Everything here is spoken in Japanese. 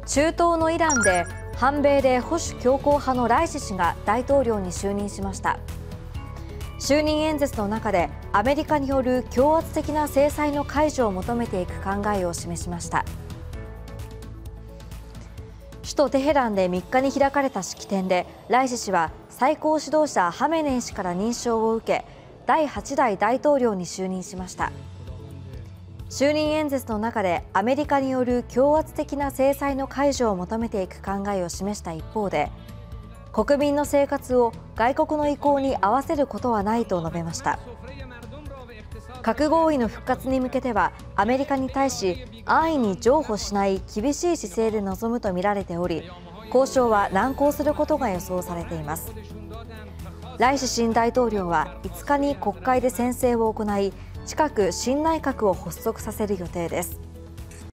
中東のイランで反米で保守強硬派のライシ師が大統領に就任しました。就任演説の中でアメリカによる強圧的な制裁の解除を求めていく考えを示しました。首都テヘランで3日に開かれた式典でライシ師は最高指導者ハメネイ師から認証を受け第8代大統領に就任しました。就任演説の中でアメリカによる強圧的な制裁の解除を求めていく考えを示した一方で、国民の生活を外国の意向に合わせることはないと述べました。核合意の復活に向けてはアメリカに対し安易に譲歩しない厳しい姿勢で臨むとみられており、交渉は難航することが予想されています。ライシ新大統領は5日に国会で宣誓を行い、近く新内閣を発足させる予定です。